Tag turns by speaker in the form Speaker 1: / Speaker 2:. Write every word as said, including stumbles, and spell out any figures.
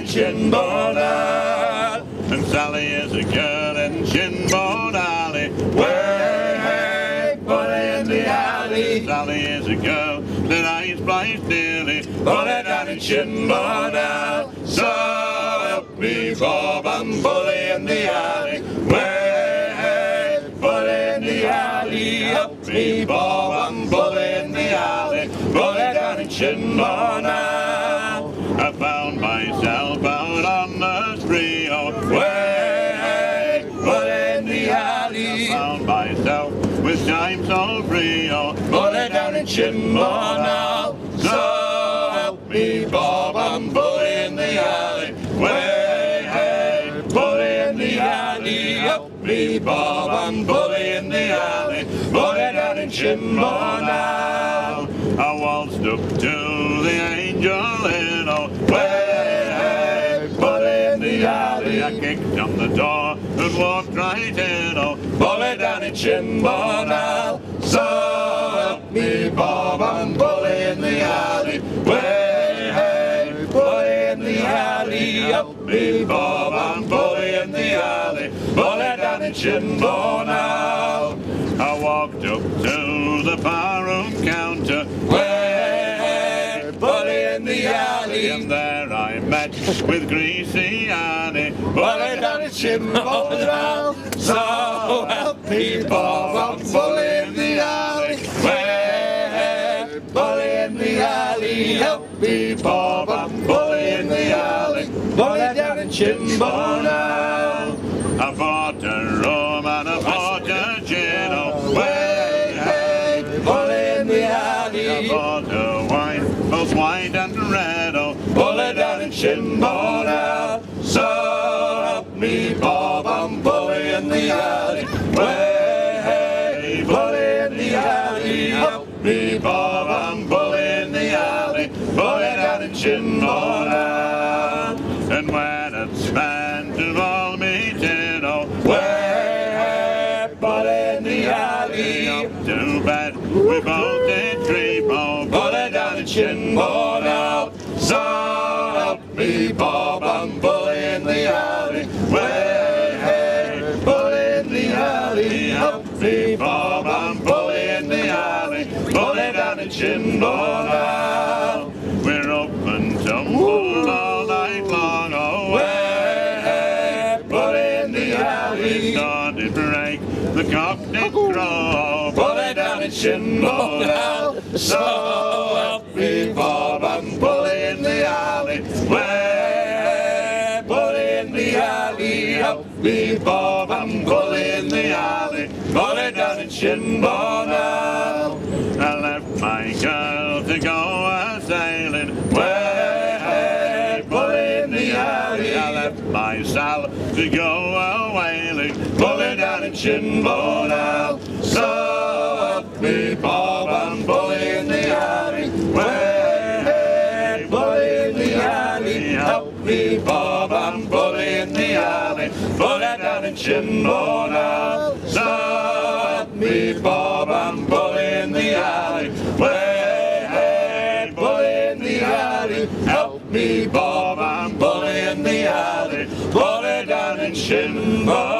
Speaker 1: Shinbone Alley. And Sally is a girl in Shinbone Alley. Way, put in the alley. Sally is a girl that I splice dearly. Put it down in Shinbone Alley. So help me Bob, I'm bully in the alley. Way, put in the alley. Help me Bob, I'm bully in the alley. Put it down in Shinbone Alley. I found myself out on the spree, oh, way, put in the alley. I found myself with time so free, oh, put it down in Shinbone Alley. So help me Bob, I'm bully in the alley. Way, put in the alley. Help me Bob, I'm bully in the alley. Put it down in Shinbone Alley. I waltzed up to the angel in, oh, way, put in the alley. I kicked on the door and walked right in, oh, pull it down in Shinbone Alley. So help me Bob, I'm bully in the alley. Way, put in the alley. Help me Bob, I'm bully in the alley. Pull it down in Shinbone Alley. I walked up to the barroom counter, way, put in the alley, and there I met with Greasy Annie. Put it down in Shinbone Alley. So help me Bob, I'm bully in the alley. Way, put in the alley. Help me Bob, I'm bully in the alley. Put it down in Shinbone Alley. I bought a rum and I bought a gin, oh, way, hey, pull in the alley. I bought a wine, both white and red, oh, pull it down in Shinbone Alley. So help me Bob, I'm bully in the alley. Way, hey, pull in the alley. Help me Bob, I'm bully in the alley. Pull it down in Shinbone Alley. And when it's spent to all me tin, oh, way, put in the alley. Up to bed, we both did dream, oh, put it down in Shinbone Alley. So help me Bob, I'm bully in the alley. Way, put in the alley. Help me Bob, I'm bully in the alley. Put it down in Shinbone Alley. We're up and tumble all night long, oh, way, put in the alley. Dawn did break, the cock did crow, put it down in Shinbone Alley. So help me Bob, I'm bully in the alley. Way, put in the alley. Help me Bob, I'm bully in the alley. Put it down in Shinbone Alley. I left my girl to go a sailing. Way, put in the alley. I left my Sal to go a whaling. Pull it down in Shinbone Alley. So help me Bob, I'm bully in the alley. Way, put in the alley. Help me Bob, I'm bully in the alley. Pull it down in Shinbone Alley. So help me Bob, I'm bully in the alley. Way, put in the alley. Help me Bob, I'm bully in the alley. Pull it down in Shinbone.